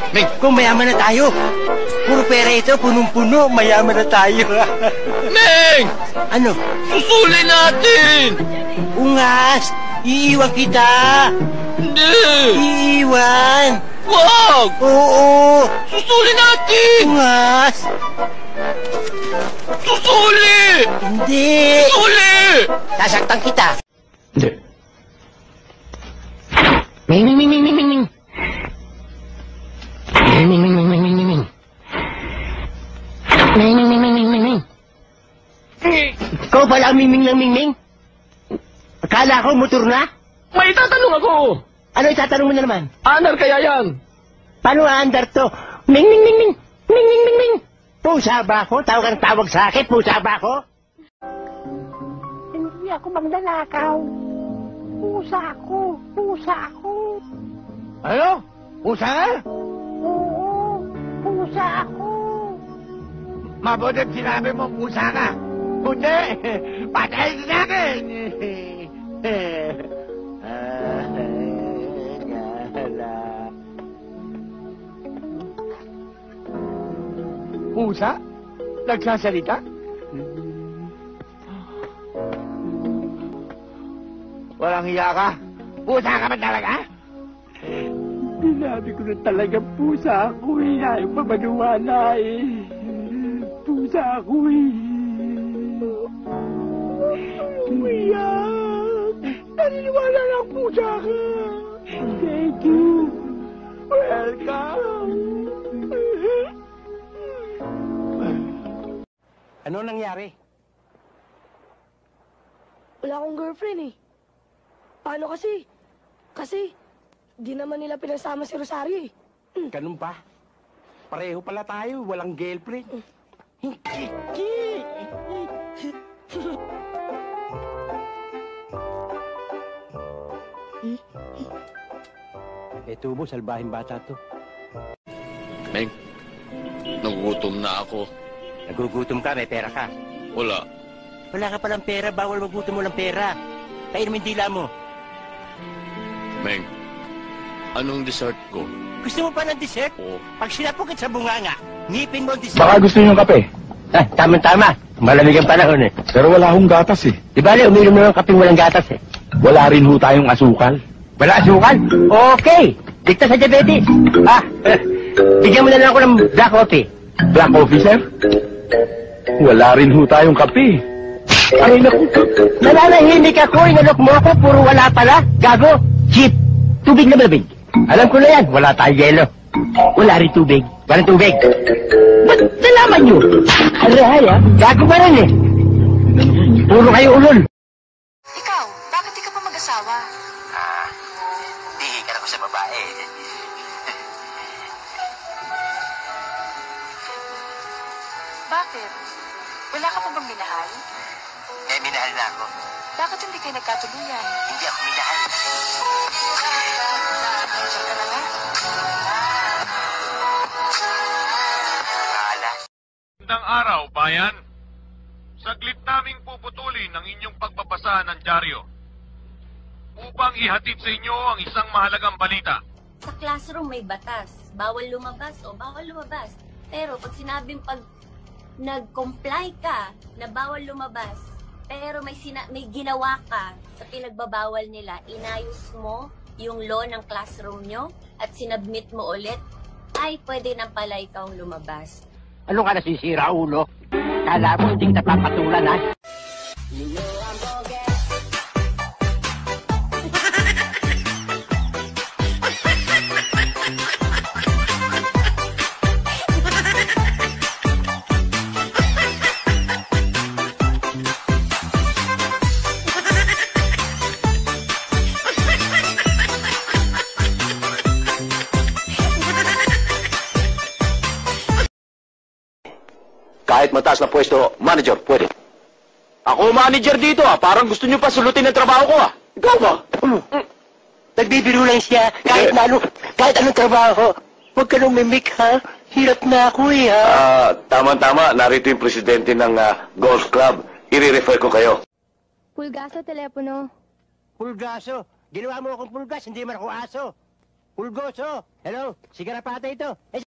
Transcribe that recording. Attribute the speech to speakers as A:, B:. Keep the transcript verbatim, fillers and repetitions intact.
A: Ming, kung mayaman na tayo. Puro pera ito, punong-puno, mayaman na tayo.
B: Ming!
A: Ano?
B: Susuli natin!
A: Ungas! Iiwan kita!
B: Hindi!
A: Iiwan!
B: Wag!
A: Oo!
B: Susuli natin!
A: Ungas!
B: Susuli!
A: Hindi!
B: Susuli!
A: Sasaktan kita!
C: Hindi. Ming, ming, ming, ming, ming, ming, ming. Ming, ming, ming, ming, ming, ming, ming. Ming, ming, ming, ming, ming, ming, ming. Ikaw pala ang ming-ming ng ming-ming? Akala ko motor na?
D: May itatanong ako!
C: Ano itatanong mo na naman?
D: Anar kaya yan?
C: Paano aandar to? Ming, ming, ming, ming. Ming, ming, ming, ming. Pusa ba ako? Tawag ang tawag sa akin. Pusa ba ako?
E: Hindi ako magdanakaw. Pusa ako. Pusa ako.
C: Ano? Pusa ka?
E: Oo. Pusa ako.
C: Mabuti sinabi mo pusa ka. Hindi. Patay sa akin. Pusa? Nagsasalita? Walang hiya ka? Pusa ka ba talaga?
E: Sinabi ko na talaga pusa ako eh. Ayaw pa maniwala eh. Pusa ako eh. Umiyak. Naniniwala na ang pusa ka. Thank you. Welcome.
A: Ano nangyari?
F: Wala akong girlfriend eh. Paano kasi? Kasi, di naman nila pinasama si Rosario eh. Mm.
A: Ganun pa? Pareho pala tayo, walang girlfriend. Mm. Eh, tubo, salbahin bata to.
B: Ming, nagugutom na ako.
A: Nagugutom ka, may pera ka.
B: Wala.
A: Wala ka palang pera, bawal magutom mo ng pera. Kain mo yung dila mo.
B: Ming, anong dessert ko?
A: Gusto mo pa ng dessert?
B: Oo.
A: Pag sinapukit sa bunganga, ngipin mo ang dessert.
C: Baka gusto niyo ng kape. Ah, tama-tama. Malamig ang panahon eh.
G: Pero wala akong gatas eh.
C: Di ba, uminom na ng kapeng walang gatas eh.
G: Wala rin ho tayong asukal.
C: Wala asukal? Okay. Dikta sa diabetes. Ah, eh, bigyan mo na lang ako ng black coffee.
G: Black coffee, sir? Wala rin ho tayong kape.
C: Ay, naku. Nananahimik ako. Inalok mo ako. Puro wala pala. Gago. Cheap. Tubig na malamig. Alam ko na yan. Wala tayong yelo. Wala rin tubig. Walang tubig. Ba't nalaman nyo? Aray, ha? Gago pa rin eh. Puro kayo ulol.
H: Ikaw, bakit di ka pa mag-asawa?
A: Ah, hihikan ako sa babae.
H: Bakit? Wala ka pa bang minahal?
A: May minahal na ako.
H: Bakit hindi kayo nagkatuluyan?
A: Hindi ako minahal.
H: Diyan ka na nga.
A: Nakala.
I: Magandang araw, bayan. Saglit naming puputulin ang inyong pagbabasa ng dyaryo upang ihatid sa inyo ang isang mahalagang balita.
J: Sa classroom may batas. Bawal lumabas o bawal lumabas. Pero pag sinabing pag nag-comply ka na bawal lumabas, pero may, sina may ginawa ka sa pinagbabawal nila, inayos mo yung law ng classroom nyo at sinubmit mo ulit, ay pwede nang pala ikaw lumabas.
C: Ano ka nasisira, ulo? Kala mo hindi kita papatulan, ha?
D: Kahit mataas na pwesto, manager, pwede. Ako manager dito ah. Parang gusto niyo pa sulutin ang trabaho ko ah. Ikaw ba?
C: Hmm. Nagbibiro lang siya. Kahit na ano, kahit anong trabaho. Huwag ka nung mimik, ha? Hirap na ako eh, ha?
D: Ah, tama-tama. Narito yung presidente ng ah, golf club. I-refer ko kayo.
F: Pulgaso, telepono.
C: Pulgaso. Ginawa mo akong pulgas, hindi man ako aso. Pulgoso. Hello, si Garapata ito. Eh,